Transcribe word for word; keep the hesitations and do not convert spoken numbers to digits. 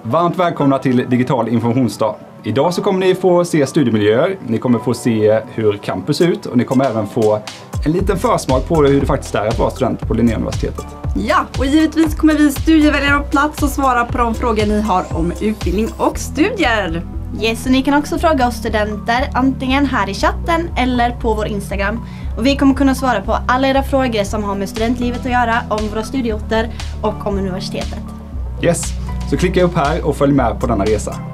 Varmt välkomna till Digital informationsdag. Idag så kommer ni få se studiemiljöer, ni kommer få se hur campus ser ut och ni kommer även få en liten försmak på hur det faktiskt är att vara student på Linnéuniversitetet. Ja, och givetvis kommer vi studieväljare på plats och svara på de frågor ni har om utbildning och studier. Yes, och ni kan också fråga oss studenter antingen här i chatten eller på vår Instagram. Och vi kommer kunna svara på alla era frågor som har med studentlivet att göra, om våra studieorter och om universitetet. Yes, så klicka upp här och följ med på denna resa.